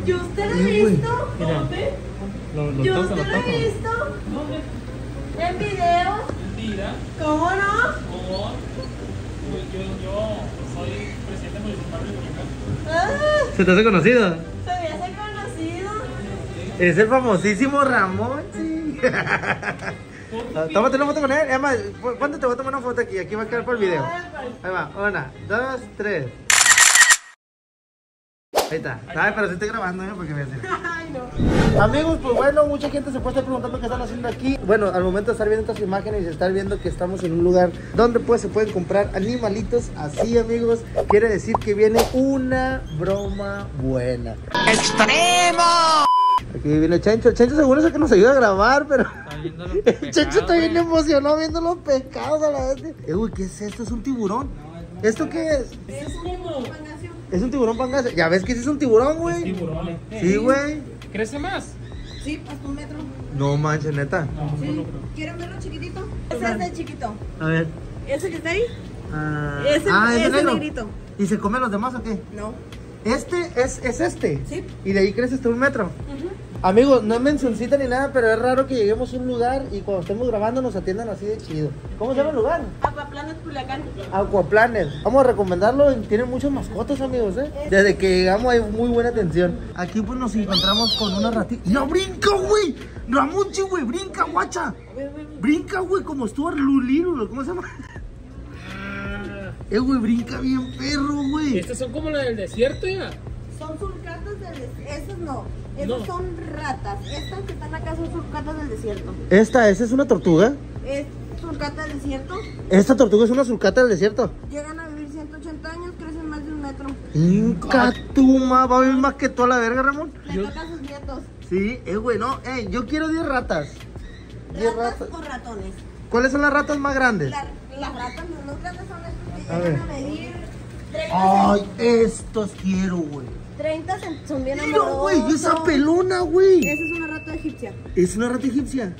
¿Yo usted lo he visto? ¿Dónde? ¿Yo usted lo he visto? ¿Dónde? ¿En video? Mentira. ¿Cómo no? ¿Cómo? Yo soy presidente municipal de Boyacá. Ah, ¿Se te hace conocido? se me hace conocido. Es el famosísimo Ramón, sí. Tómate una foto con él. Emma, ¿cuánto te voy a tomar una foto aquí? Aquí va a quedar por el video. Ahí va, 1, 2, 3. Ahí está. Ay, pero sí estoy grabando, ¿eh? Porque me hace. Ay, no. Amigos, pues bueno, mucha gente se puede estar preguntando qué están haciendo aquí. Bueno, al momento de estar viendo estas imágenes y estar viendo que estamos en un lugar donde pues se pueden comprar animalitos así, amigos, quiere decir que viene una broma buena. ¡Extremo! Aquí viene Chencho. El Chencho seguro es el que nos ayuda a grabar, pero el Chencho está bien emocionado viendo los pescados a la vez. Uy, ¿qué es esto? ¿Es un tiburón? ¿Esto qué es? Es un pangacio. Es un tiburón pangazo. Ya ves que sí es un tiburón, güey. Tiburones. Sí, güey. ¿Crece más? Sí, hasta 1 metro. No manches, neta. Sí. ¿Quieren verlo chiquitito? Ese es de chiquito. A ver. ¿Ese que está ahí? Ese Ese negro. negrito. ¿Y se come a los demás o qué? No. Este es este. Sí. Y de ahí crece hasta 1 metro. Amigos, no es mencioncita ni nada, pero es raro que lleguemos a un lugar y cuando estemos grabando nos atiendan así de chido. ¿Cómo se llama el lugar? Aquaplanet Culiacán. Aquaplanet. Vamos a recomendarlo. Tienen muchas mascotas, amigos, ¿eh? Desde que llegamos hay muy buena atención. Aquí pues nos encontramos con una ratita. ¡No, brinca, güey! Ramonchi, güey, brinca, guacha. Brinca, güey, como Stuart Little, ¿cómo se llama? Güey, brinca bien perro, güey. Estas son como las del desierto, ya. Son surcatas del desierto. Esos no. Esos son ratas. Estas que están acá son surcatas del desierto. ¿Esa es una tortuga? Es surcata del desierto. Esta tortuga es una surcata del desierto. Llegan a vivir 180 años, crecen más de 1 metro. Incatuma, va a vivir más que toda la verga, Ramón. Le toca a sus nietos. Sí, güey, no, yo quiero 10 ratas. 10 ¿Ratas o ratones? ¿Cuáles son las ratas más grandes? Las ratas más grandes son estas que A llegan ver. a medir 30 Ay, estos quiero, güey. 30 son bien Mira, amorosos. güey, esa pelona, güey. Esa es una rata egipcia. Es una rata egipcia.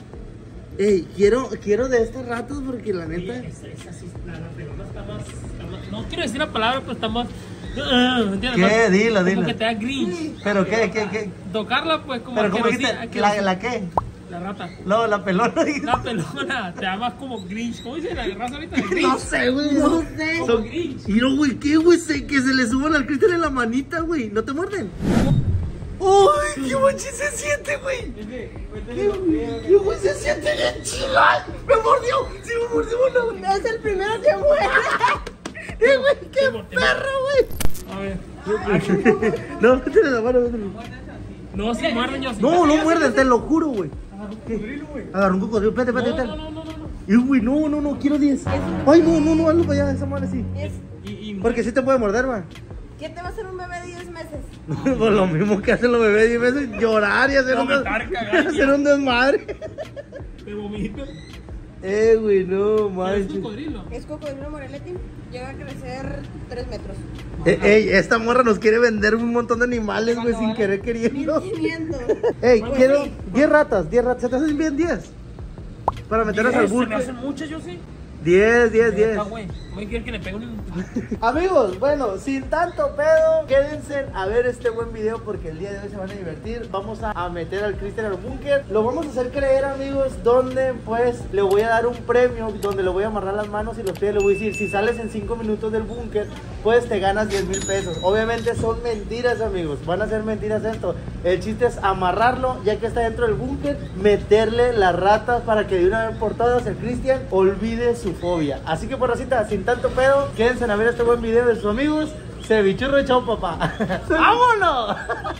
Quiero de estas ratas porque la neta. Esa sí, la pelona está más. No quiero decir la palabra, pero está más. ¿Entiendes? ¿Qué? Dila, Como dila. que te da grinch. ¿Pero qué? Tocarla, pues, como. ¿Pero cómo que dijiste? ¿La qué? La rata. No, la pelona. La pelona, te da más como grinch. ¿Cómo dice la raza ahorita? Grinch. No sé, güey. No sé. Como grinch. Mira, güey, ¿qué, güey? Que se le suban al Cristian en la manita, güey. ¿No te muerden? ¡Uy! ¡Qué machín se siente, güey! ¡Qué güey se siente bien chido! ¡Ay! ¡Me mordió! ¡Sí me mordió una! Es el primero que muere. Güey! ¡Qué perro, güey! A ver. No, métele la mano, métele. No, si muerden yo. No, no muerden, te lo juro, güey. Agarró un cocodrilo, espérate. No. Y güey, no, quiero 10. Ay, no, hazlo para allá, esa madre sí. Porque sí te puede morder, va. ¿Qué te va a hacer un bebé de 10 meses? Pues lo mismo que hacen los bebés 10 veces, llorar y hacer Vomitar, cagar, hacer un desmadre. Te vomito. Güey, no, ¿Es manches. cocodrilo? Es cocodrilo moreletti. Llega a crecer 3 metros. Esta morra nos quiere vender un montón de animales, güey, sin querer queriendo. 1500. Quiero 10 ratas. ¿Se te hacen bien 10? Para meterlas al Se me buque. hacen muchas, yo sí. 10. Está, güey. Voy a querer que le pegue un. Amigos, bueno, sin tanto pedo, quédense a ver este buen video porque el día de hoy se van a divertir. Vamos a meter al Cristian al búnker. Lo vamos a hacer creer, amigos, donde pues le voy a dar un premio, donde le voy a amarrar las manos y los pies. Le voy a decir, si sales en 5 minutos del búnker, pues te ganas 10,000 pesos. Obviamente son mentiras, amigos, van a ser mentiras esto. El chiste es amarrarlo, ya que está dentro del búnker, meterle las ratas para que de una vez por todas el Cristian olvide su fobia. Así que por racita, sin tanto pedo, quédense a ver este buen video de sus amigos. Cevichurro, chao papá. ¡Vámonos!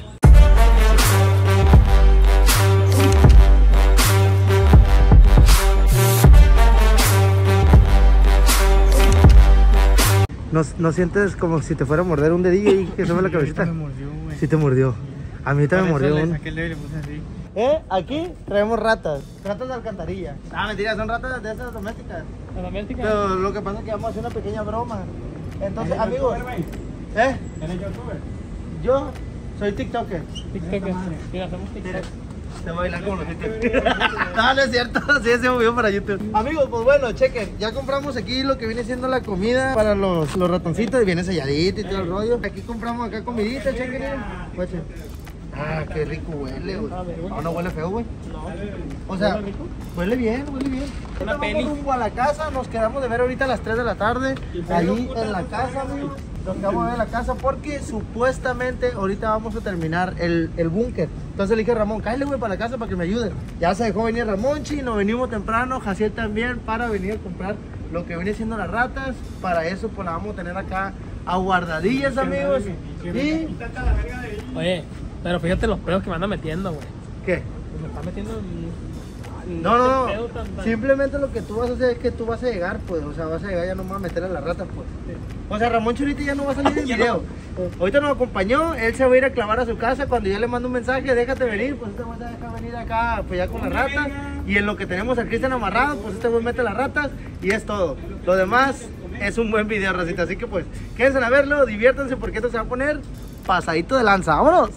¿No sientes como si te fuera a morder un dedillo y que se me la cabecita? Me mordió, güey. Sí te mordió. A mí también me mordió Le uno. saqué el dedo y le puse así. Aquí traemos ratas. Ratas de alcantarilla. Mentira, son ratas de esas domésticas. ¿La doméstica? Pero lo que pasa es que vamos a hacer una pequeña broma. Entonces, ¿Eres amigos. youtuber, güey? ¿Eres youtuber? Yo soy TikToker. TikTok. Mira, hacemos TikTok. Te voy a bailar como los TikTok. No es cierto. Sí, ese video para YouTube. Amigos, pues bueno, chequen. Ya compramos aquí lo que viene siendo la comida para los ratoncitos. Y viene selladito y todo el rollo. Aquí compramos acá comidita, chequen. Guachen. Ah, qué rico huele, güey. A ver, güey. No, no huele feo, güey. No. O sea, ¿Huele rico? huele bien, huele bien. Una Vamos peli. rumbo a la casa, nos quedamos de ver ahorita a las 3 de la tarde. Ahí en la casa, amigos. Nos quedamos de ver en la casa porque supuestamente ahorita vamos a terminar el búnker. Entonces le dije a Ramón, cállate, güey, para la casa para que me ayude. Ya se dejó venir Ramonchi, nos venimos temprano, Jaciel también, para venir a comprar lo que viene siendo las ratas. Para eso, pues la vamos a tener acá aguardadillas, amigos. Y... Oye, pero fíjate los pedos que me andan metiendo, güey. ¿Qué? Me está metiendo No, pedo tan- simplemente lo que tú vas a hacer es que tú vas a llegar, pues, o sea, vas a llegar ya no me vas a meter a las ratas, pues. O sea, Ramón Churita ya no va a salir del video. Ahorita nos acompañó, él se va a ir a clavar a su casa. Cuando yo le mando un mensaje, déjate venir, pues este güey se deja venir acá, pues ya con las ratas. Y en lo que tenemos al Cristian amarrado, pues este güey mete las ratas y es todo. Lo demás es un buen video, racita, así que pues, quédense a verlo, diviértanse porque esto se va a poner pasadito de lanza. ¡Vámonos!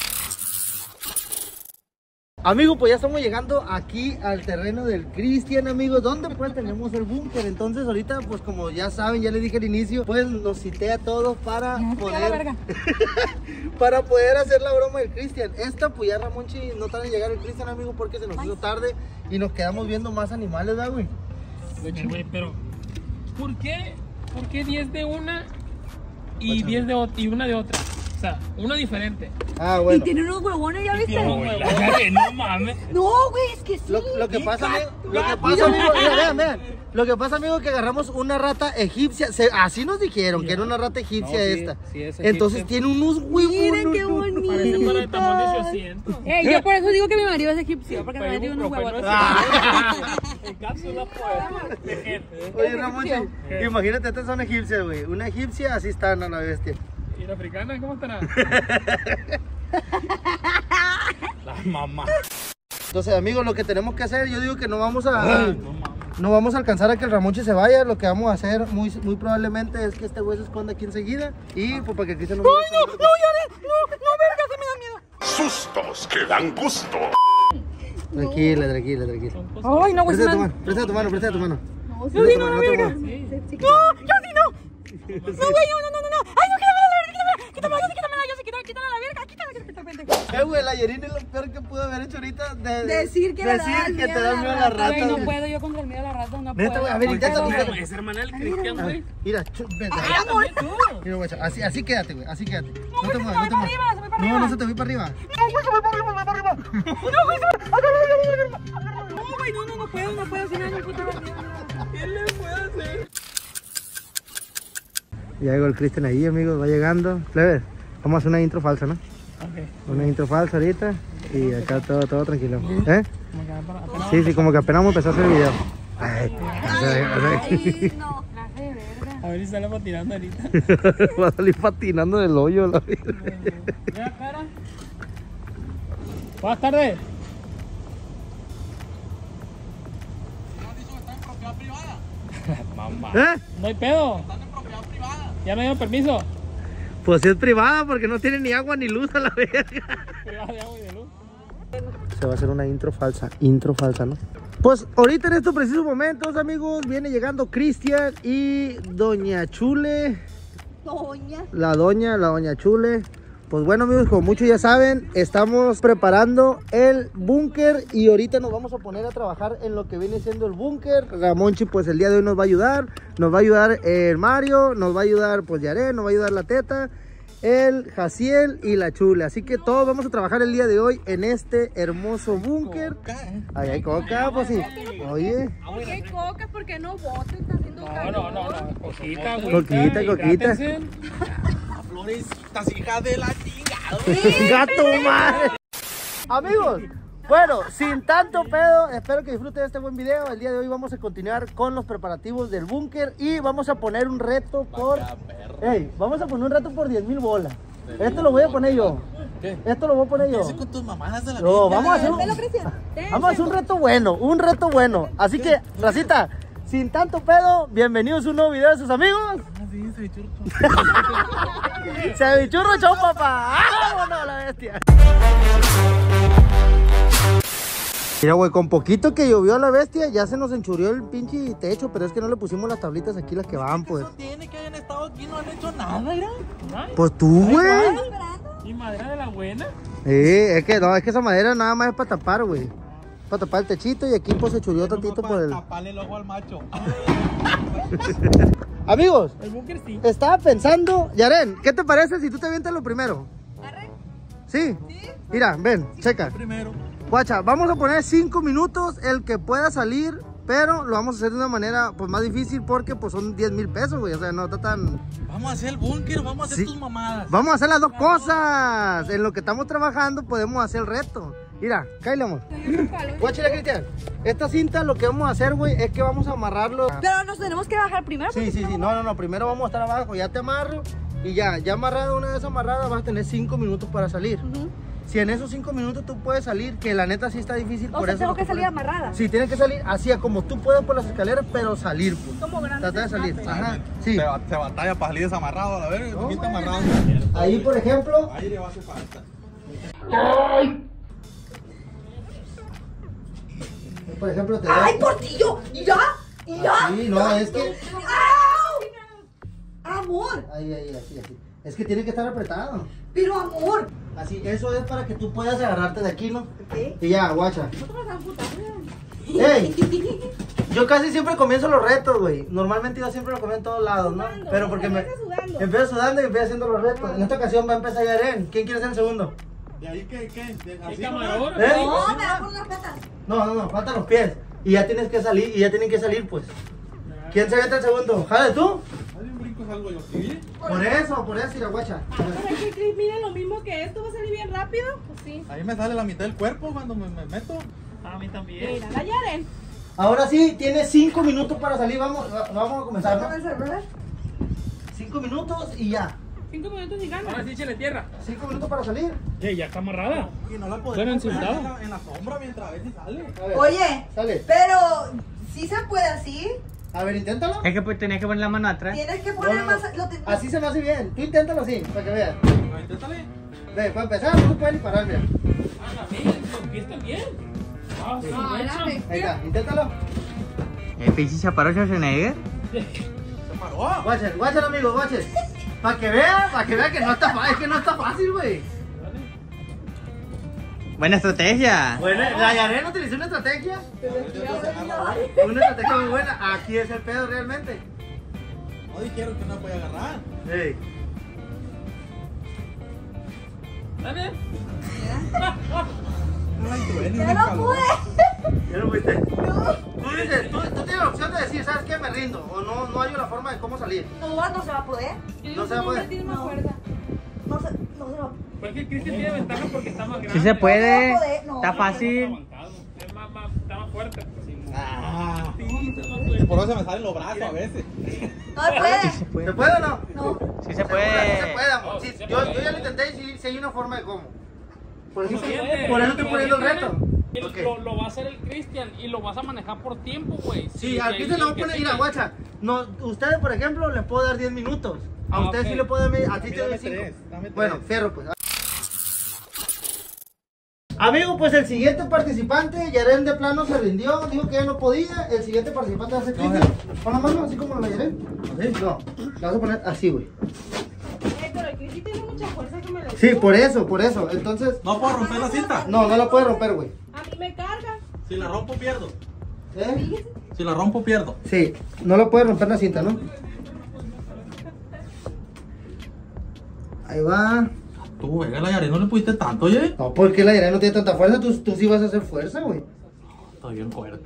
Amigos, pues ya estamos llegando aquí al terreno del Cristian, amigos, donde pues tenemos el búnker. Entonces ahorita, pues como ya saben, ya les dije al inicio, pues nos cité a todos para poder para poder hacer la broma del Cristian. Esta, pues ya Ramonchi no tarda en llegar el Cristian, amigos, porque se nos hizo tarde y nos quedamos viendo más animales, ¿verdad, güey? Güey, pero ¿por qué 10 de una y 10 de otra y una de otra? O sea, una diferente. Ah, Y bueno. tiene unos huevones, ¿ya viste? No mames. No, güey, es que sí. Lo que pasa, amigo, mira, vean. Lo que pasa, amigo, que agarramos una rata egipcia. Así nos dijeron, que era una rata egipcia esta. sí es Entonces egipcia. tiene unos huevos. Miren qué Parece para el tamaño de bonito. 800. Yo por eso digo que mi marido es egipcio, porque me metió unos huevos. En cápsula, pues. De gente. Oye, Ramonchi, imagínate, estas son egipcias, güey. Una egipcia, así están a la bestia. ¿Y la africana cómo estará? La mamá. Entonces, amigos, lo que tenemos que hacer, yo digo que no vamos a alcanzar a que el Ramonchi se vaya. Lo que vamos a hacer muy probablemente es que este güey se esconda aquí enseguida. Y pues para que el Cristian no... No, verga, se me da miedo. Sustos que dan gusto. Tranquila. Ay, no, güey, se me da... Presta tu mano. Yo sí no, la verga. No, yo sí no. No, güey, no. Ay, no, quítame la, yo sí, quítame la verga, quítame. Güey, la Yerini es lo peor que pudo haber hecho ahorita. Decir que te da miedo a la rata. Ay, no güey. puedo yo contra el miedo a la rata, no Neta, puedo. güey, a ver, inténtalo. Es hermana del Cristian, A ver, güey. mira, vete. Mira, guacha, así quédate, güey, así quédate. No te muevas, se me va para arriba. No, no se te voy para arriba. No, güey, no puedo, si no hay un puto miedo. ¿Qué le puede hacer? Ya llegó el Cristian ahí, amigos, va llegando. Plebe, vamos a hacer una intro falsa, ¿no? Ok. Una intro falsa ahorita y acá todo tranquilo. ¿Eh? Como que apenas- Sí, como que apenas vamos a empezar a hacer el video. Ay, Ay, no. Clase de verga. A ver si sale patinando ahorita. va a salir patinando del hoyo. La vida. Mira, cara. Buenas tardes. Mamá. ¿Eh? No hay pedo. Están en propiedad privada. Ya no hay permiso. Pues si es privada porque no tiene ni agua ni luz a la verga. Privada de agua y de luz. Se va a hacer una intro falsa, ¿no? Pues ahorita en estos precisos momentos, amigos, viene llegando Cristian y Doña Chule. La doña Chule. Pues bueno, amigos, como muchos ya saben, estamos preparando el búnker y ahorita nos vamos a poner a trabajar en lo que viene siendo el búnker. Ramonchi, pues el día de hoy nos va a ayudar el Mario, nos va a ayudar pues Yaré, nos va a ayudar la Teta, el Jaciel y la Chule. Así que todos vamos a trabajar el día de hoy en este hermoso búnker. Ahí hay coca, pues sí. Oye. ¿Por qué cocas? ¿Por qué no botes? Está haciendo calor. No. Coquita, güey. Coquita. Florecitas, hija de la chingada. Gato madre. Amigos, bueno, sin tanto pedo, espero que disfruten de este buen video. El día de hoy vamos a continuar con los preparativos del búnker y vamos a poner un reto por... vamos a poner un reto por 10,000 bolas. Esto lo voy a poner yo. Esto lo voy a poner yo. Con tus mamadas de la No, vamos a hacer un reto bueno. Así que, racita, sin tanto pedo, bienvenidos a un nuevo video de sus amigos. Cevichurro show, papá. ¡Vámonos, la bestia! Mira, güey, con poquito que llovió la bestia, ya se nos enchurió el pinche techo, pero es que no le pusimos las tablitas aquí, las que van, pues. Tiene que hayan estado aquí, no han hecho nada, mira. Pues tú, güey. ¿Y madera de la buena? Es que no, es que esa madera nada más es para tapar, güey. Para tapar el techito y aquí pues se chuleó tantito por el... taparle el ojo al macho. Amigos, El búnker sí. estaba pensando, Yaren, ¿qué te parece si tú te avientas lo primero? ¿Sí? Mira, ven, checa. Primero. Guacha, vamos a poner 5 minutos el que pueda salir, pero lo vamos a hacer de una manera pues más difícil porque pues son 10,000 pesos, güey. O sea, no está tan... Vamos a hacer el búnker, vamos a hacer Sí. tus mamadas. Vamos a hacer las dos cosas. En lo que estamos trabajando podemos hacer el reto. Mira, cállate, amor. Guacha, Cristian. Esta cinta lo que vamos a hacer, güey, es que vamos a amarrarlo. Pero nos tenemos que bajar primero. Sí. No. Primero vamos a estar abajo. Ya te amarro. Y ya amarrado, una vez amarrada, vas a tener 5 minutos para salir. Si en esos 5 minutos tú puedes salir, que la neta sí está difícil. O por sea, eso tengo no que te salir pones- amarrada. Sí, tienes que salir así a como tú puedas por las escaleras, pero salir, pues. Como grande. Trata de salir. Ajá, sí. Se batalla para salir desamarrado, a ver, No, ¿quién está güey. amarrado? Ahí, por ejemplo, Ahí le va a hacer falta. te ¡Ay, portillo! ¿Ya? Sí, no, es que... ¡Au! ¡Amor! Ahí, así. Es que tiene que estar apretado. ¡Pero amor! Así, eso es para que tú puedas agarrarte de aquí, ¿no? ¿Qué? Y ya, guacha. Nosotros nos putando. ¡Ey! Yo casi siempre comienzo los retos, güey. Normalmente yo siempre lo comienzo en todos lados, ¿no? Sudando, Pero porque me... empieza sudando. Empiezo sudando y empiezo haciendo los retos. En esta ocasión va a empezar Yaren. ¿Quién quiere ser el segundo? ¿De ahí qué? ¿Qué ¿Así camarógrafo? ¿Eh? No, me da por unas patas. No, faltan los pies. Y ya tienes que salir, y ya tienen que salir, pues. ¿Quién se avienta el segundo? ¿Jale tú? Hay un brinco salgo yo, ¿sí? Por eso, ir a guacha. Pero es que Chris mide lo mismo que esto, va a salir bien rápido. Pues sí. Ahí me sale la mitad del cuerpo cuando me meto. A mí también. Mira, la Yaren. Ahora sí, tienes 5 minutos para salir. Vamos a comenzar, ¿Con el ¿no? celular? 5 minutos y ya. 5 minutos y gana. Ahora sí, échale tierra. 5 minutos para salir. Ya está amarrada. Y no la Bueno, podemos poner encintado. en la sombra mientras a veces sale. A ver, Oye, sale. pero ¿sí se puede así? A ver, inténtalo. Es que pues tenías que poner la mano atrás. Tienes que No, poner no, más... no. Así se me hace bien. Tú inténtalo así, para que veas. No, inténtale. Ve, para empezar, no puedes ni parar, mira. Ah, la mía, los pies también. Ah, sí, No, mancha. Ahí está, inténtalo. Pinche chaparro Schwarzenegger. Se paró. Guachen, amigos, guachen. Para que vea que no está fácil, es que no está fácil, güey. Buena estrategia. Bueno, la Yaren utilizó una estrategia. Una estrategia muy buena. Aquí es el pedo realmente. No dijeron que no puede agarrar. Ey. Dale. ¡Ya no pude! ¿Ya lo fuiste? Tú dices, tú tienes la opción de decir, ¿sabes qué? Me rindo. O no hay una forma de cómo salir. No se va a poder. No se va a poder. Tiene más fuerza. No se va a poder. Pues que Cristian tiene ventaja porque está más grande. Si se puede. No, no poder, no. Está fácil. Aguantado. Es está más fuerte. Ah, Sí, está más fuerte. por eso se me salen los brazos a veces. No se puede. ¿Se puede o no? No. Sí se Se puede. puede, amor. No, Sí, sí se yo puede. ya lo intenté y si hay una forma de cómo. Por eso, Sí se puede. por eso estoy poniendo el reto. Y Ok. Lo va a hacer el Cristian y lo vas a manejar por tiempo, güey. Sí, al Cristian le voy a poner, mira, guacha. No, ustedes, por ejemplo, les puedo dar 10 minutos. A Ah, ustedes ok. sí le puedo dar, a ti te Dame doy 5. tres, dame tres. Bueno, fierro pues. Amigo, pues el siguiente participante, Yaren de plano se rindió, dijo que ya no podía. El siguiente participante va a ser Cristian. Pon la mano así como la Yaren. ¿Sí? No, la vas a poner así, güey. Pero el Chris sí tiene mucha fuerza que me lo Sí, por eso. Entonces, No puedo romper la cinta. no la puedes romper, güey. A mí me carga. Si la rompo, pierdo. ¿Eh? Si la rompo, pierdo. Sí, no la puedes romper la cinta, ¿no? Ahí va. Tú, venga, la Yare, no le pusiste tanto, oye. No, porque la Yaren no tiene tanta fuerza, tú sí vas a hacer fuerza, güey. Está bien fuerte.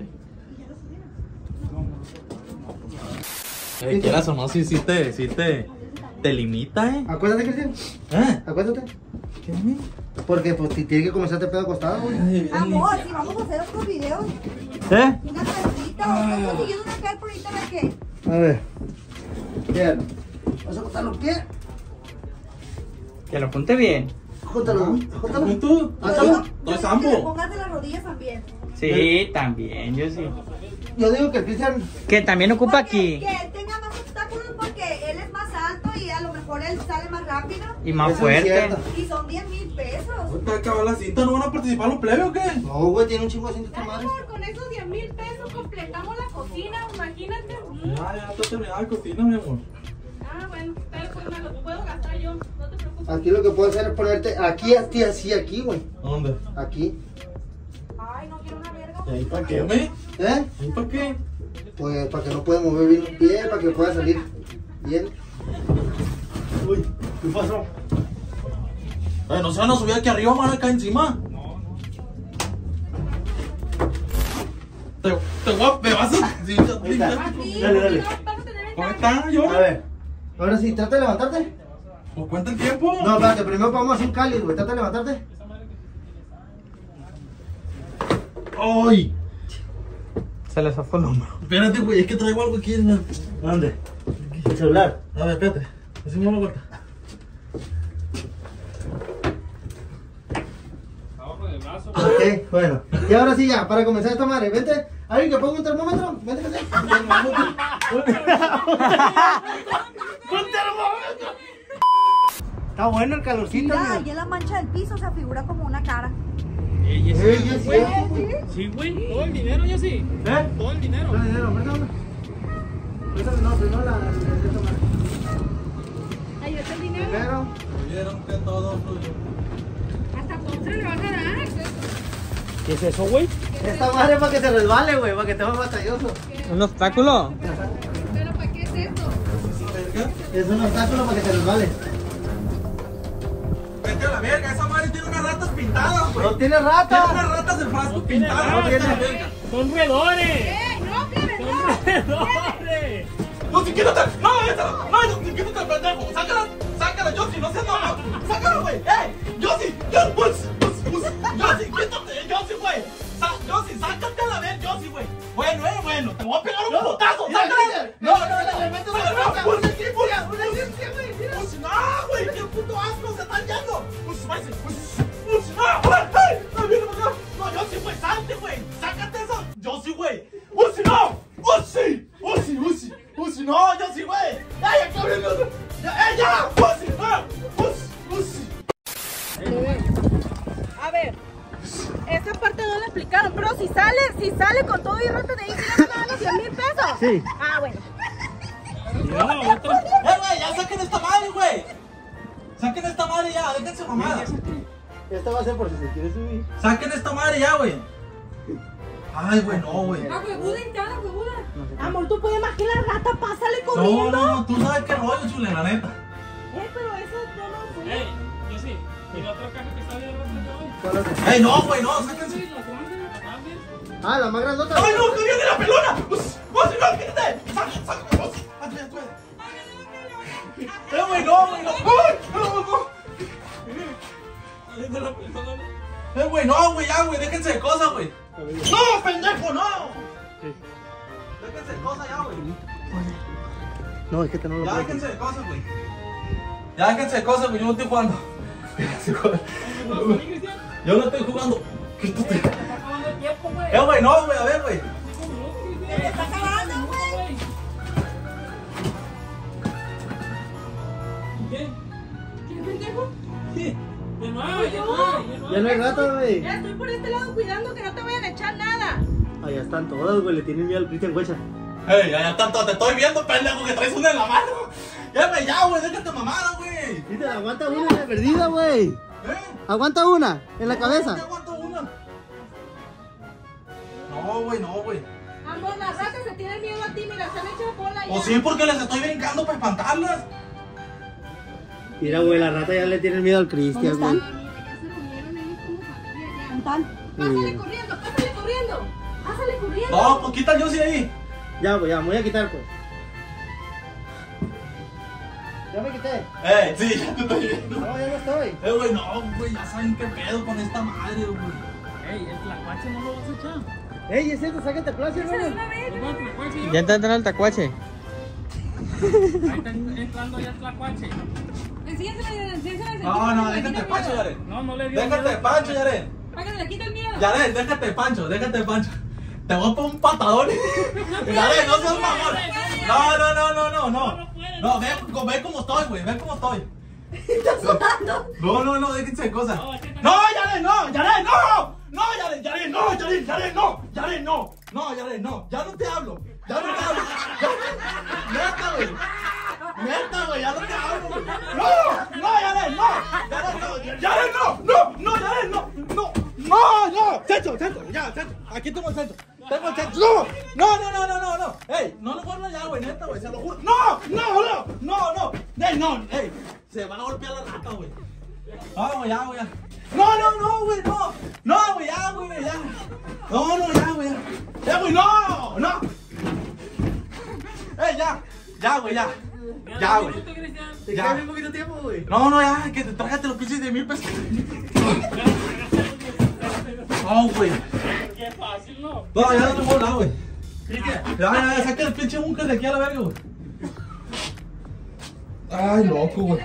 Quieras o no, sí te limita, Acuérdate, Cristian. Acuérdate. ¿Qué? Porque pues si tiene que comenzar este pedo acostado, güey. Amor, si vamos a hacer otros videos, ¿Eh? una cartita, o estás consiguiendo una carta ahorita de qué. A ver. Bien. Vas a cortar los pies. Que lo apunte bien. Júntalo. ¿Tú? Hazlo. Estoy Que sambo. pongas de las rodillas también. Sí, también, yo sí. Yo digo que el Cristian. Que también ocupa Porque aquí. que él tenga más obstáculos porque él es más alto y a lo mejor él sale más rápido. Y más Eso es fuerte. cierto. Y son 10,000 pesos. ¿Te acaba la cinta? ¿No van a participar los plebes o qué? No, güey, tiene un chingo de cinta esta madre. Amor, con esos 10,000 pesos completamos la cocina, imagínate. Ya está terminada la cocina, mi amor. Ah, bueno, está bien, pues me los puedo gastar yo, no te preocupes. Aquí lo que puedo hacer es ponerte aquí, así, aquí, güey. ¿Dónde? Aquí. Ay, no quiero una verga. ¿Y ahí para qué, güey? ¿Eh? ¿Ahí para qué? Pues para que no pueda mover bien un pie, para que pueda salir bien. Uy, ¿qué pasó? No se van a subir aquí arriba, man, acá encima. Me vas a... Sí, Ahí está. Dale, dale. ¿Cómo está, yo? A ver. Ahora sí, trata de levantarte. Pues cuenta el tiempo. No, espérate, primero vamos a hacer un cáliz, güey. Trata de levantarte. ¡Ay! Se le zafó el hombro. Espérate, güey, es que traigo algo aquí en la... ¿Dónde? El celular. A ver, espérate. Hacemos una vuelta. Abajo del brazo. Ok, bueno. Y ahora sí ya, para comenzar esta madre, vente. ¿Alguien que ponga un termómetro? Vente, vente. Un termómetro. Está bueno el calorcito, Mira, mira. ahí en la mancha del piso se figura como una cara. Ey, Ey, es cierto, güey. Sí, güey. Todo el dinero, yo sí. ¿Eh? Todo el dinero. No, dinero, préstame. Préstame, no, primero la esta madre. Ahí está el dinero. Primero. Vieron que todo fluyó. Hasta postre le vas a dar. ¿Qué es eso, güey? Esta madre es para que se resbale, güey, para que te vaya batalloso. ¿Un obstáculo? ¿Pero para qué es esto? Es un obstáculo para que te resbale. Vete a la verga, esa madre tiene unas ratas pintadas, güey. No tiene Tiene rata. unas ratas del frasco pintadas. No Vete a la tiene. verga. Son roedores. No, plebe, Son no. roedores. No, si quítate. No, quítate el pendejo. Sácala, Yossi, no seas mamá. Sácala, güey. Yossi, Yossi, quítate, Yossi, güey. Yossi, sácate a la vez, Yossi, güey. Bueno, te voy a pegar un putazo. Sácala. No, le meto una rata. No, güey, qué puto asco, se están yendo. No, Yossi, güey, salte, güey. Sácate eso. Yossi, güey. No. Uzi, no, Yossi, güey. Ya, cabrón. Ya, Uzi. A ver, esa parte no la explicaron, pero si sale con todo y rato de ahí, ¿sí le van a dar los 100,000 pesos? Sí. Ah, bueno. No, otra. Güey, ya saquen esta madre, güey. Saquen esta madre ya, déjense mamadas. Esta va a ser por si se quiere subir. Saquen esta madre ya, güey. Ay, güey, no, güey. Ah, huevuda, entrada, huevuda. Amor, tú puedes más que la rata, pásale corriendo. No, tú sabes qué rollo, chule, la neta. Pero eso yo no fui. Ey, yo sí. ¿Y la otra caja que está bien roja? Ey, no, güey, no, sáquense. Sí, las grandes. Ah, la más grandota. ¡Ay, no, que viene la pelona! ¡Uzi, no, quítate! ¡Sácate, Uzi! Güey, no. ¡Ay, no! Güey, no, güey, ya, güey, déjense de cosas, güey. ¡No, pendejo, no! Déjense de cosas ya, güey. No, es que te no lo Ya puedo. déjense de cosas, güey. Ya déjense de cosas, güey, yo no estoy jugando. Yo no estoy jugando. Quítate. Güey, no, güey, a ver, güey. Se está acabando, güey. ¿Qué? ¿Qué pendejo? De nuevo, Ya no hay rata, güey. Ya estoy por este lado cuidando que no te vayan a echar nada. Allá están todas, güey. Le tienen miedo al Cristian Huecha. Ey, allá tanto, te estoy viendo, pendejo, que traes una en la mano. Ya, güey, déjate mamada, güey. Cristian, aguanta una en la perdida, güey. Aguanta una en la No, cabeza. ¿qué aguanto una? No, güey. Amor, las ratas se tienen miedo a ti, mira, se han hecho bola ya. O sí, porque les estoy brincando para espantarlas. Mira, güey, la rata ya le tiene miedo al Cristian, güey. Mira, ya se comieron ellos como familia ya. Pásale corriendo, pásale corriendo. No, pues quita el Yossi ahí. Ya, pues ya, me voy a quitar, pues. Ya me quité. Sí, ya te estoy viendo. No, ya no estoy. Güey, no, güey, ya saben qué pedo con esta madre, güey. Ey, el tlacuache no lo vas a echar. Ey, es cierto, sácate plaza, Esa de hermano. una vez. No, el tlacuache, Ya está entrando el tacuache. ahí está entrando ya el tlacuache. Enséñasela. No, déjate de Pancho, Yaren. No le dio Déjate de miedo. Pancho, Yaren. Para que le quite el miedo. Yaren, déjate de Pancho. Te voy a poner un patadón. Yaren, no seas mamón. No, ve cómo estoy, güey, ve cómo estoy. Estás sudando. No, déjense de cosas. No, es que No, Yaren, no. Yaren, no, Yaren, no. Ya no te hablo. Neta, güey, ya no te hablo. No, Yaren. Yaren, no. Yaren, no. Centro, ya, centro. Aquí tengo el centro. No. Ey, no lo guardo ya, güey, neta, güey, se lo juro. No. Ey, no. Se van a golpear la rata, güey. No, güey, ya, güey. No, güey, no. No, güey, ya, güey, ya. No, ya, güey. Ya, güey, no. Ya, güey, ya. Ya, güey. Te queda bien poquito tiempo, güey. No, ya, que te trágate los pinches de 1000 pesos. No, güey. Qué fácil, ¿no? No, ya no te puedo hablar, güey. Ya, saca el pinche búnker de aquí a la verga, güey. Ay, loco, güey.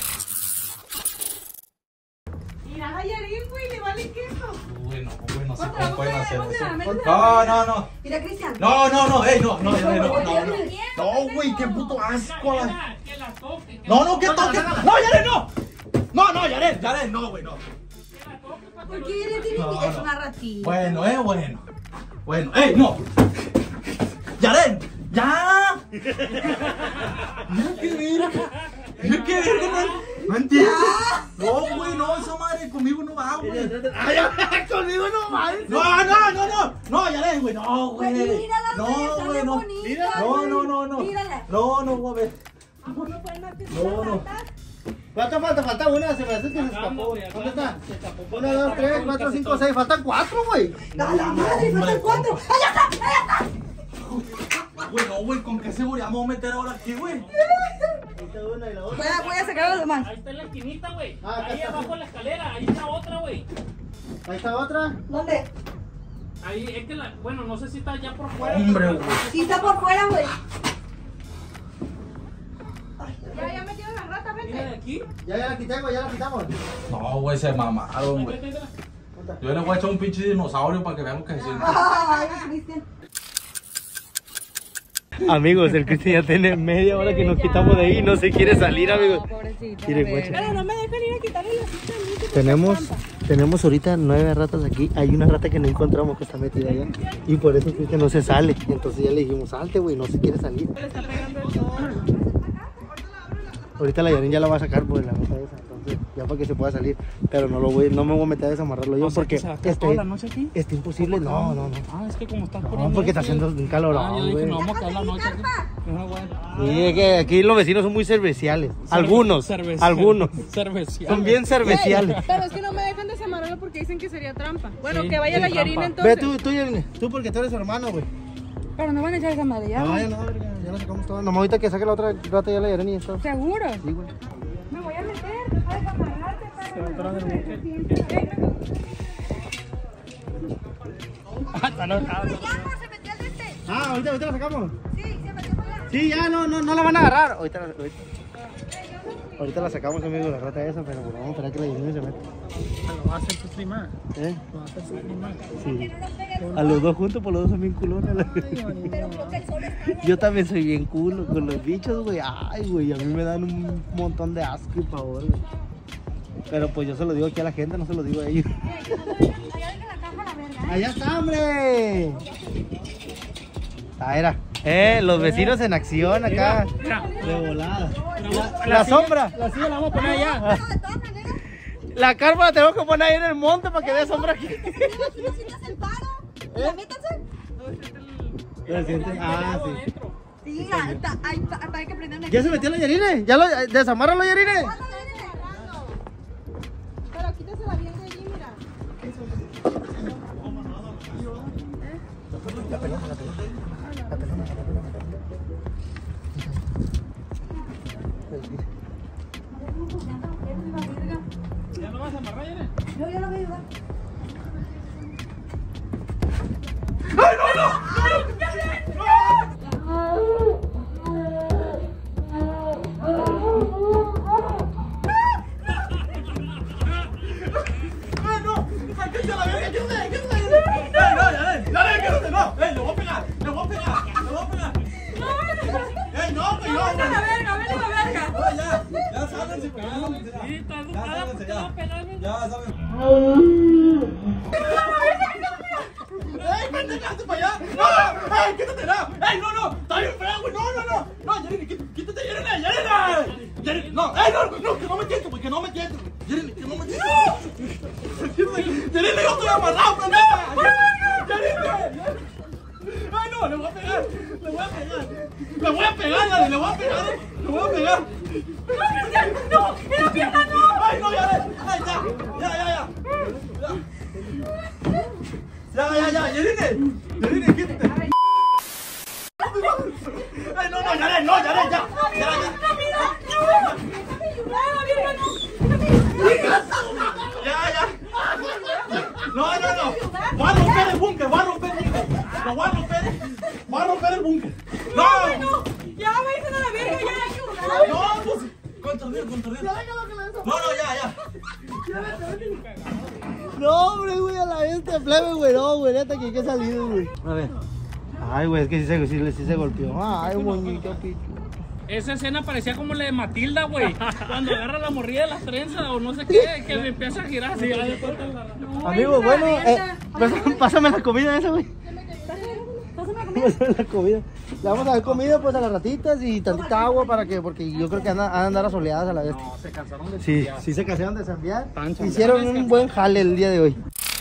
Mira a Yarin, güey, le vale queso. Güey, no sé Otra, cómo pueden otra, hacer otra, eso. métele. No. Mira, Cristian. No, no, Yarin. no, güey, qué puto asco. Que la toque. No, que toque. No, Yaren, no. No, Yaren, no, güey, no. ¿Por qué Yarin tiene No, es no. una ratita? Bueno. Bueno, no. Yaren, ya. Mira qué verga, no entiendes. No, güey, no, esa madre conmigo no va, güey. Ay, conmigo no mames. No, Yaren, güey, no, güey. Mírala, No, está güey, bien no. bonita, No. Mírala. No, voy a ver. ¿Cómo no pueden más que No. ¿Cuánto falta? Falta una, se me hace que se escapó. ¿Dónde está? 1, 2, 3, 4, 5, 6. Faltan 4, güey. ¡A la madre! ¡Faltan 4! ¡Allá está! Güey, no, güey, ¿con qué seguridad me voy a meter ahora aquí, güey? Ahí está una y la otra. Voy a sacar a los demás. Ahí está en la esquinita, güey. Ah, acá Ahí está. abajo en la escalera. Ahí está otra, güey. Ahí está otra. ¿Dónde? Ahí es que la. Bueno, no sé si está allá por fuera. Hombre, pero- güey. Sí, está por fuera, güey. Ya metieron la rata, Mira de vente. aquí. Ya la quité, güey, ya la quitamos. No, güey, se mamaron, güey. Yo le voy a echar un pinche dinosaurio para que vean lo que se siente. Ay, Cristian. Amigos, el Cristian ya tiene media hora que nos quitamos de ahí y no se quiere salir, amigos. Pobrecito. Miren, guacha. Pero no me dejan ir a quitarle la ficha a mí. Tenemos ahorita 9 ratas aquí. Hay una rata que no encontramos que está metida allá. Y por eso Cristian no se sale. Entonces ya le dijimos, salte, güey, no se quiere salir. Le está pegando el sol. Ahorita la Yarin ya la va a sacar por la rata esa. Entonces, ya para que se pueda salir. Pero no me voy a meter a desamarrarlo yo porque toda la noche aquí. está imposible. No. Ah, es que como estás No, porque está haciendo un calorón, Ah, yo dije, güey. no vamos a quedar la noche aquí. No, bueno. Sí, es que aquí los vecinos son muy cerveciales. Algunos. Cervecial. Son bien cerveciales. Pero es que no me dejan desamarrarlo porque dicen que sería trampa. Bueno, Sí, que vaya sí, la Yarin trampa. Ve entonces. tú, Yarin. Tú porque tú eres su hermano, güey. Pero no van a echar esa madre ya. No, ya no, ya la sacamos toda. Nomás ahorita que saque la otra rata ya la Yarin y ya está. ¿Seguro? Sí, güey. Me voy a meter. A desamarrarte para Ah, ahorita la sacamos. Sí, ya no la van a agarrar. Ahorita la sacamos, amigos, la rata esa, pero vamos a esperar que la Yarin se meta. Lo va a hacer tu prima. ¿Eh? Lo va a hacer tu prima. Sí. A los dos juntos, por los dos son bien culones. Yo también soy bien culo con los bichos, güey. Ay, güey, a mí me dan un montón de asco y pavor, güey. Pero pues yo se lo digo aquí a la gente, no se lo digo a ellos. Allá está, hombre. Ah, era. Los vecinos en acción acá. Mira, De volada. la silla- sombra. La silla la vamos a poner allá. La carpa la tengo que poner ahí en el monte para que dé sombra aquí. ¿La métanse? ¿Lo sientes? Ah, sí. Sí, hay que prender una. ¿Ya se metió la Yarine? ¿Ya lo desamárralo, Yarine? Pero quítasela bien de allí, mira. ¿Ya no vas a amarrar, Yare? Yo ya lo voy a ayudar. Sí, está asustada porque te va a pegar. ¡Ey, pendeja, hazte para allá! ¡No! ¡Ey, quítate, no! ¡Ey, no! ¡Está bien feo, güey! ¡No, Yarin, quítate, Yarin! ¡No! ¡Ey, no! ¡Que no me tientes, güey! ¡Que no me tientes! amarrado, pendeja! ¡Ay, no! ¡Le voy a pegar! ¡Le voy a pegar! ¡Le voy a pegar, Yari! ¡Le voy a pegar! ¡Le voy a pegar! ¡No! ¡En la pierna no! ¡Ay, no, Yari! ¡Ay, ya! ¡Ya, Yarine, quítate! ¡Ay, no, Yari, ya! ¡Ya! No. Voy a romper el búnker. Lo voy a romper. Voy a romper el búnker. No. Ya, váyanse a la verga, ya. No, pues. Contorneo. No, ya. No, hombre, güey, a la vez te plebe, güey. No, güey, neta que hay que salir, güey. A ver. Ay, güey, es que sí se golpeó. Ay, bonito, picho. Esa escena parecía como la de Matilda, güey. Cuando agarra la morrilla de las trenzas o no sé qué, que me empieza a girar así. Amigo, bueno, pásame la comida esa, güey. Pásame la comida. Le vamos a dar comida pues a las ratitas y tantita agua para que, porque yo creo que van a andar asoleadas a la vez. No, se cansaron de Sí, chambear. sí se cansaron de chambear. Están chambeando. Hicieron un buen jale el día de hoy.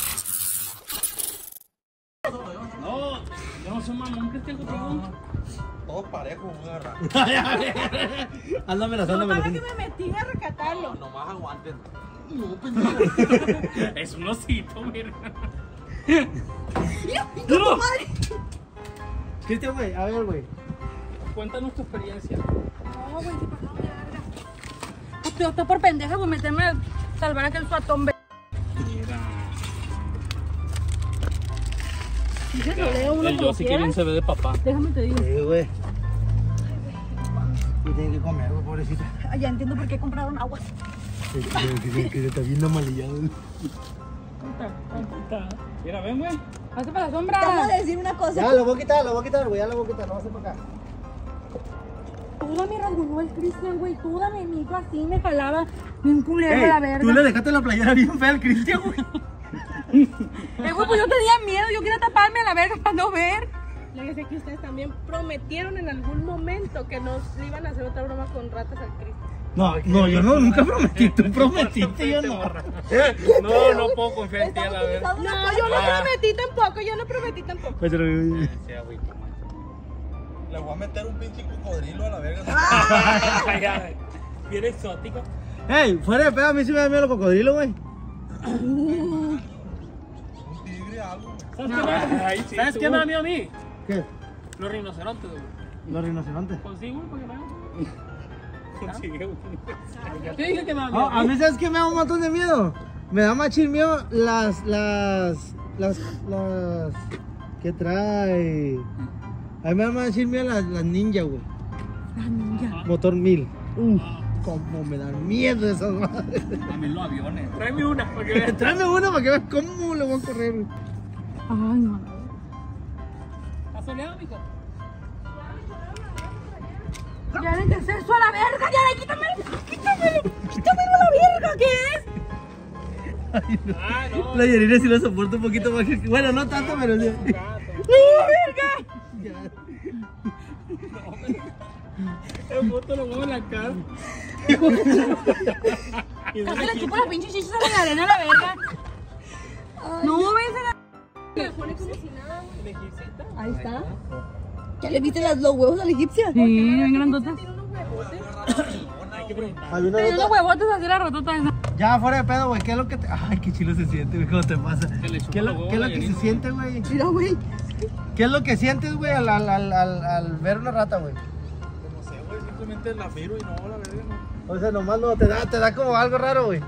No, yo no soy mamón, Cristian, contigo. Todos parejos, voy a agarrar. Ándamela, No, para que me metí a rescatarlo. Nomás aguanten. Es un osito, mira. ¡No, madre! Cristian, güey, a ver, güey. Cuéntanos tu experiencia. No, güey, sí pasó de verga. Yo estoy por pendeja, güey, meterme a salvar a aquel suatón, ve. Mira. Dice que leo uno El como yo sí que bien quieras. se ve de papá. Déjame te digo. Sí, güey. Y tiene que comer, güey, pobrecita. Ah, ya entiendo por qué compraron agua. Que está bien amalillado. Mira, ven, güey. Hazte para la Te sombra. vamos a decir una cosa. Ya, lo voy a quitar, güey, ya lo voy a quitar, lo voy a hacer para acá. Toda me rasguñó el Cristian, güey. Toda me hizo así, me jalaba. Bien culero la verga. Tú le dejaste la playera bien fea al Cristian, güey. Güey, pues yo tenía miedo. Yo quería taparme a la verga para no ver. Le decía que ustedes también prometieron en algún momento que nos iban a hacer otra broma con ratas al Cristo. No, yo nunca prometí, tú prometiste, yo no. No puedo confiar en ti a la verga. No, yo no prometí tampoco. Pues, Sí, agüito, Le voy a meter un pinche cocodrilo a la verga. man. Bien exótico. Ey, fuera de pedo, a mí sí me da miedo los cocodrilos, güey. Un tigre, algo. ¿Sabes qué me da miedo a mí? ¿Qué? Los rinocerontes, güey. Los rinocerontes. Consigo, porque me consigue uno. Ya te dije que me da No, miedo. a mí, ¿sabes qué me da un montón de miedo? Me da machín miedo las... ¿Qué trae? A mí me da machín miedo las ninja, güey. La ninja. Motor 1000. Cómo me dan miedo esas madres. También los aviones. Tráeme una, para que veas. Tráeme una para que veas cómo le voy a correr, güey. Ay, no. ¿Estás soleado, mijo? Ya le hice eso a la verga. Ya le quítamelo a la verga. ¿Qué es? Ay, no. Ah, no. La Yarina sí lo soporta un poquito más que... Bueno, no tanto, pero sí. ¡No, verga! El foto lo muevo en la cara. Casi le chupo las pinches chichas a la arena a la verga. No, ves a la... Me pone como si nada. Ahí está. ¿Ya le viste los huevos a la egipcia? Sí, bien grandotas. Tiene unos huevotes. Hay que preguntar. Hay una Tenía nota- unos huevotes así la rotota esa. Ya, fuera de pedo, güey, ¿qué es lo que te... Ay, qué chilo se siente, güey, ¿cómo te pasa? Que le chupa ¿Qué es los lo, huevos qué es a lo que se Yarina, siente, güey? Mira, güey. ¿Qué es lo que sientes, güey, al ver una rata, güey? No sé, güey, simplemente la miro y no, la verga, no. O sea, nomás no, te da como algo raro, güey.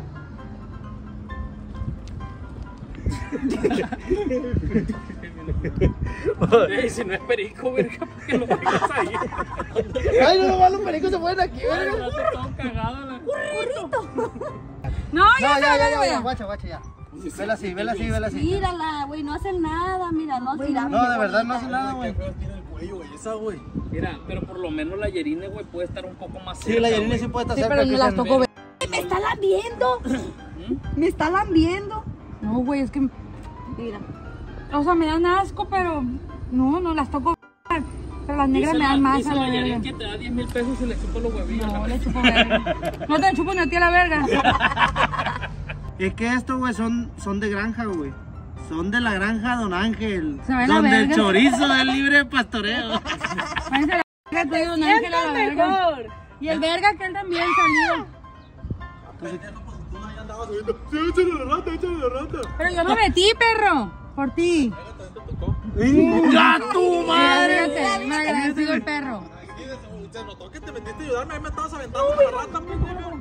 Ey, si no es perico, verga, ¿por qué lo dejas ahí? Ay, no, nomás los pericos se ponen aquí, Ay, güey. no te todo cagado. No, No, ya, ya, guacha, ya. Vela así. Mírala, güey, no hacen nada, mira, no hacen nada. No, de verdad no hace nada, güey. Qué feo tiene el cuello, güey, esa, güey. Mira, pero por lo menos la Yerine, güey, puede estar un poco más cerca. Sí, la Yarina güey. sí puede estar Sí, cerca. pero no las Cristian. toco ver. Me está lambiendo. Me está lambiendo. No, güey, es que... Mira. O sea, me dan asco, pero... No las toco ver. Pero las negras me dan más dice a la la Yerine verga. que te da 10,000 pesos y le chupa los huevillos. No, le chupo verga. No te chupo ni a ti a la verga. Es que estos, güey, son de granja, güey. Son de la granja Don Ángel. Se ve la Donde el verga. chorizo es libre de pastoreo. Váyanse a la verga, te digo, Don Ángel a la verga. mejor. Y el verga que él también salió. Pero yo me metí, perro. Por ti. ¡Ya tu madre! Fíjate, me agradecido el perro. Se notó que te metiste a ayudarme, ahí me estabas aventando la rata, pendejo.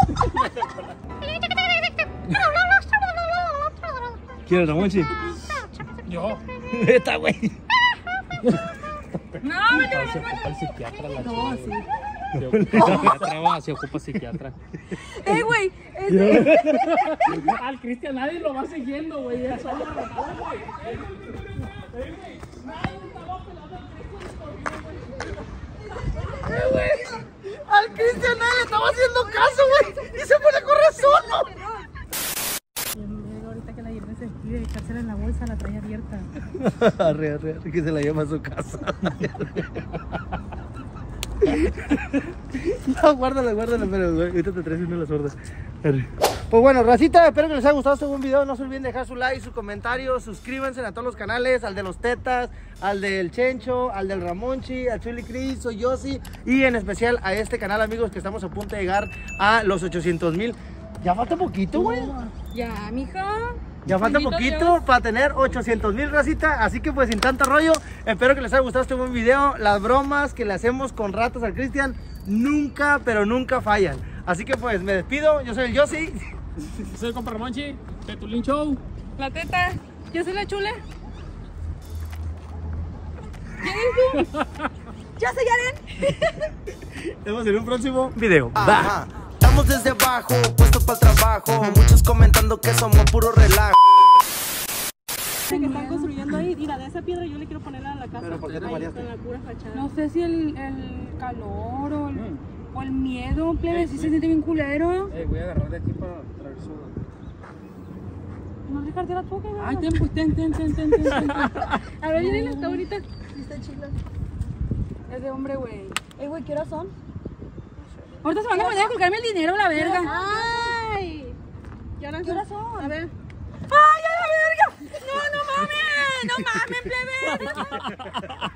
¿Quieres, Ramonchi? Yo. Esta, güey. No, vete, Se ocupa el psiquiatra, la no, sí. Se ocupa psiquiatra. Güey. Al Cristian nadie lo va siguiendo, güey. Ya solo güey. Al Cristian nadie le estaba haciendo caso, güey. Y se pone a correr solo. Ahorita que la lleve se quiere echársela en la bolsa, la trae abierta. Arre, que se la lleva a su casa. No, guárdala, pero güey, ahorita te traes una de las sordas. Pues bueno, racita, espero que les haya gustado este buen video. No se olviden dejar su like, su comentario, suscríbanse a todos los canales, al de los Tetas, al del Chencho, al del Ramonchi, al Chuli Cris, soy Yossi, y en especial a este canal, amigos, que estamos a punto de llegar a los 800,000. Ya falta poquito, güey. Ya, mija. Ya falta Bendito poquito Dios. para tener 800,000, racita. Así que pues sin tanto rollo, espero que les haya gustado este buen video. Las bromas que le hacemos con ratas al Cristian nunca, pero nunca fallan. Así que pues me despido, yo soy el Yossi. Soy el compa Ramonchi, Tetulín Show. La teta. Yo soy la chule. Yo soy Yaren. Nos vemos en un próximo video. Ajá. Estamos desde abajo, puestos para el trabajo. Muchos comentando que somos puro relajo. Que están construyendo ahí, mira, de esa piedra yo le quiero poner a la casa. ¿Pero por qué te ahí, mareaste? con la pura fachada. No sé si el calor o el miedo, plebe, si se siente bien culero. Voy a agarrar de aquí para traer su. No se cartera tú, que Ay, ten. A ver, viene hasta ahorita. Está chila. Es de hombre, güey. Güey, ¿qué horas son? Ahorita se van a poner a colgarme el dinero, la verga. ¡Ay! ¿Qué horas son? A ver. ¡Ay, a la verga! No mames, plebe.